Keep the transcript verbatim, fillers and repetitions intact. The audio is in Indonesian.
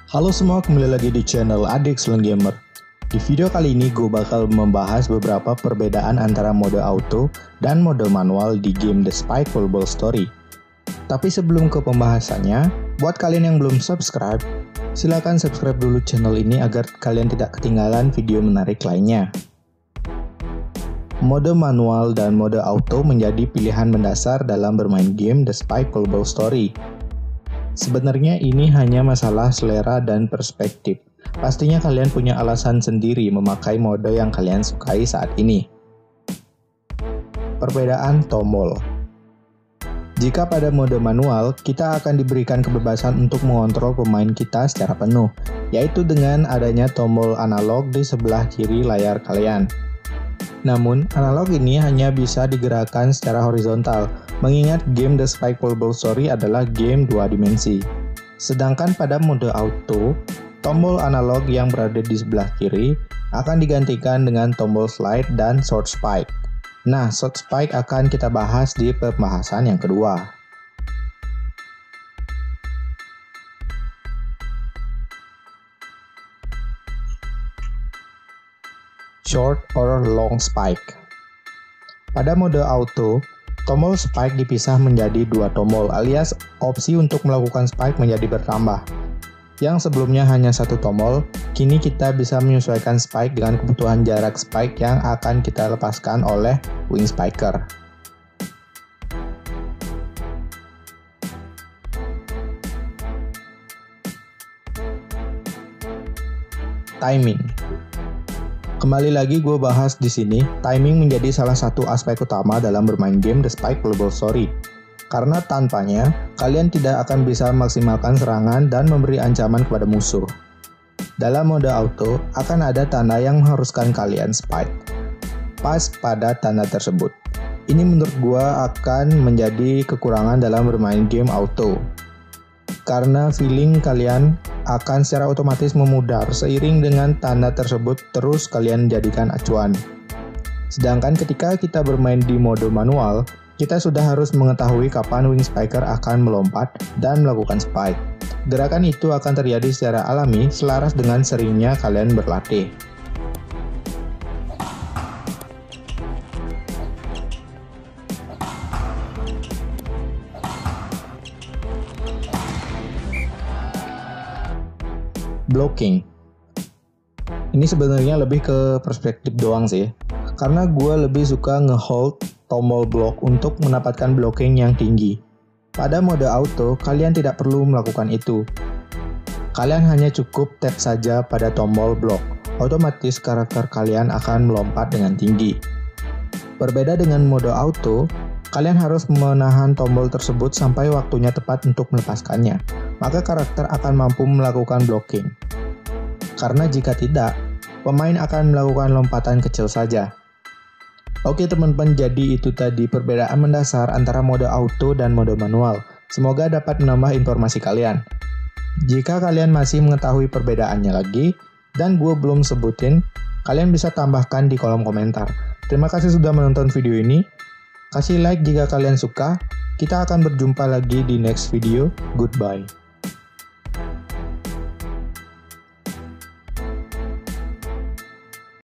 Halo semua, kembali lagi di channel Adik Excellent Gamer. Di video kali ini gue bakal membahas beberapa perbedaan antara mode auto dan mode manual di game The Spike Pulse Story. Tapi sebelum ke pembahasannya, buat kalian yang belum subscribe, silahkan subscribe dulu channel ini agar kalian tidak ketinggalan video menarik lainnya. Mode manual dan mode auto menjadi pilihan mendasar dalam bermain game The Spike Pulse Story. Sebenarnya ini hanya masalah selera dan perspektif. Pastinya kalian punya alasan sendiri memakai mode yang kalian sukai saat ini. Perbedaan tombol. Jika pada mode manual, kita akan diberikan kebebasan untuk mengontrol pemain kita secara penuh, yaitu dengan adanya tombol analog di sebelah kiri layar kalian. Namun, analog ini hanya bisa digerakkan secara horizontal, mengingat game The Spike Pulse Story adalah game dua dimensi. Sedangkan pada mode auto, tombol analog yang berada di sebelah kiri akan digantikan dengan tombol slide dan short spike. Nah, short spike akan kita bahas di pembahasan yang kedua. Short or long spike. Pada mode auto, tombol spike dipisah menjadi dua tombol, alias opsi untuk melakukan spike menjadi bertambah. Yang sebelumnya hanya satu tombol, kini kita bisa menyesuaikan spike dengan kebutuhan jarak spike yang akan kita lepaskan oleh wing spiker. Timing. Kembali lagi gue bahas di sini, timing menjadi salah satu aspek utama dalam bermain game The Spike Pulse Story. Karena tanpanya, kalian tidak akan bisa memaksimalkan serangan dan memberi ancaman kepada musuh. Dalam mode auto, akan ada tanda yang mengharuskan kalian spike pas pada tanda tersebut. Ini menurut gue akan menjadi kekurangan dalam bermain game auto. Karena feeling kalian akan secara otomatis memudar seiring dengan tanda tersebut terus kalian jadikan acuan. Sedangkan ketika kita bermain di mode manual, kita sudah harus mengetahui kapan wing spiker akan melompat dan melakukan spike. Gerakan itu akan terjadi secara alami selaras dengan seringnya kalian berlatih. Blocking. Ini sebenarnya lebih ke perspektif doang sih. Karena gue lebih suka ngehold tombol block untuk mendapatkan blocking yang tinggi. Pada mode auto, kalian tidak perlu melakukan itu. Kalian hanya cukup tap saja pada tombol block. Otomatis karakter kalian akan melompat dengan tinggi. Berbeda dengan mode auto, kalian harus menahan tombol tersebut sampai waktunya tepat untuk melepaskannya. Maka karakter akan mampu melakukan blocking. Karena jika tidak, pemain akan melakukan lompatan kecil saja. Oke teman-teman, jadi itu tadi perbedaan mendasar antara mode auto dan mode manual. Semoga dapat menambah informasi kalian. Jika kalian masih mengetahui perbedaannya lagi, dan gue belum sebutin, kalian bisa tambahkan di kolom komentar. Terima kasih sudah menonton video ini. Kasih like jika kalian suka. Kita akan berjumpa lagi di next video. Goodbye.